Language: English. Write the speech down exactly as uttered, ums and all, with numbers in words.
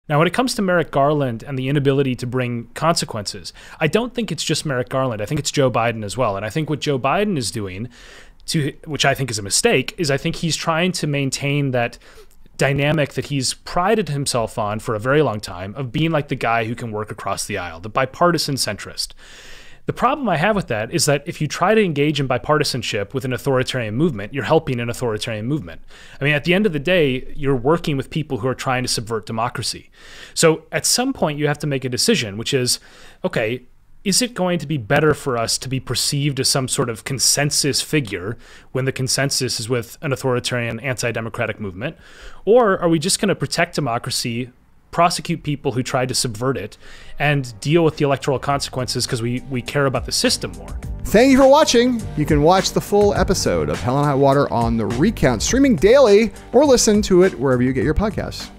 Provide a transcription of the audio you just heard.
Now, when it comes to Merrick Garland and the inability to bring consequences, I don't think it's just Merrick Garland. I think it's Joe Biden as well. And I think what Joe Biden is doing, to which I think is a mistake, is I think he's trying to maintain that dynamic that he's prided himself on for a very long time of being like the guy who can work across the aisle, the bipartisan centrist. The problem I have with that is that if you try to engage in bipartisanship with an authoritarian movement, you're helping an authoritarian movement. I mean, at the end of the day, you're working with people who are trying to subvert democracy. So at some point, you have to make a decision, which is, okay, is it going to be better for us to be perceived as some sort of consensus figure when the consensus is with an authoritarian anti-democratic movement? Or are we just going to protect democracy, prosecute people who tried to subvert it, and deal with the electoral consequences because we, we care about the system more? Thank you for watching. You can watch the full episode of Hell and High Water on the Recount, streaming daily, or listen to it wherever you get your podcasts.